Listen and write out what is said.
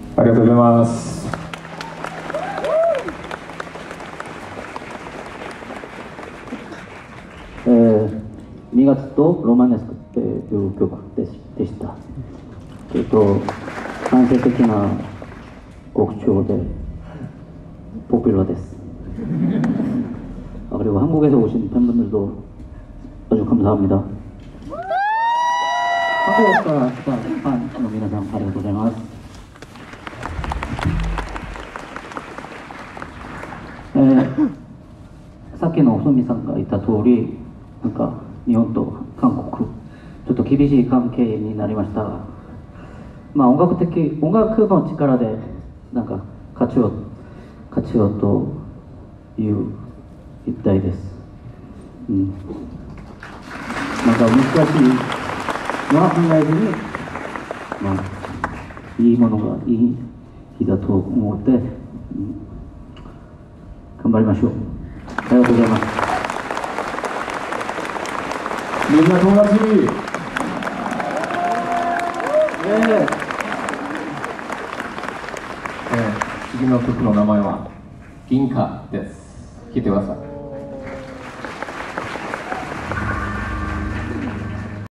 ありがとうございます。 2月とロマネスクっていう曲でした。反省的な곡調で포퓰러됐어. 그리고 한국에서 오신 팬분들도 아주 감사합니다. 한국에서 팬皆さん ありがとうございます。さっきの細見さんが言った通り、なんか日本と韓国ちょっと厳しい関係になりましたが、まあ音楽の力でなんか勝ちようという一体です。なんか難しいのは考えずに、まあいいものがいい日だと思って、頑張りましょう。ありがとうございます。 みんな友達。次の曲の名前は銀貨です。聴いてください。